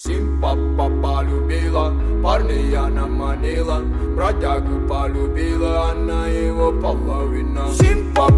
Симпапа полюбила, парня она манила, бродягу полюбила, она его половина. Симпапа